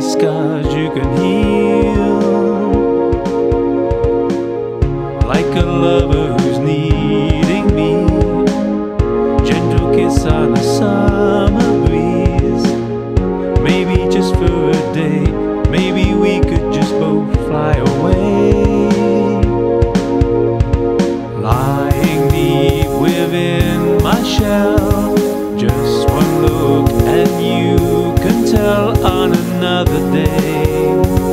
scars you can heal, like a lover who's needing me. Gentle kiss on a summer breeze. Maybe just for a day, maybe we could just both fly away. Lying deep within my shell, just one look and you can tell on another day.